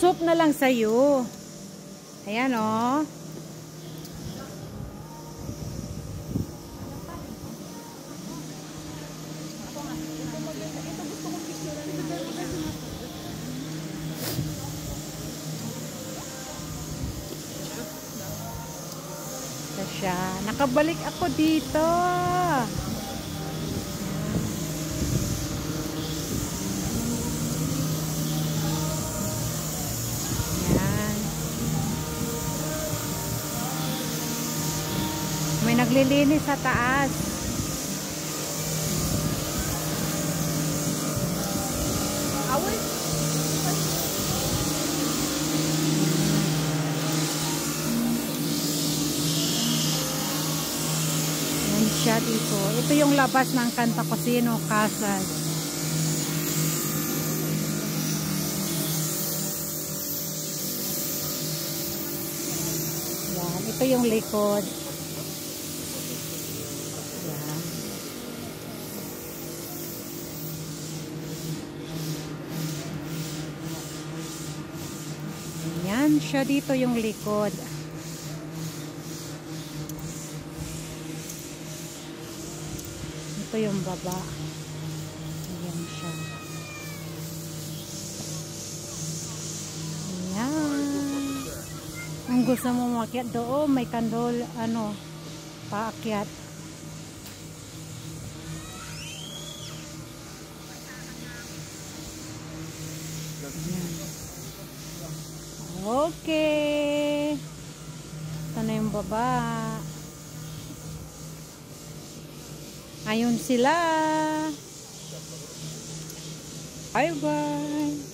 soup na lang sa'yo. Ayan, oh. Ito siya. Nakabalik ako dito. May naglilinis sa taas. Away. Yan siya dito. Ito yung labas ng Canta Cocina Casas. Yan. Ito yung likod. Yan siya dito yung likod. Ito yung baba. Ayan siya. Ayan. Kung gusto mo makiat doon, may kandol, paakyat. Ayan. Okay. Ito na yung baba. Ayun sila. Bye-bye.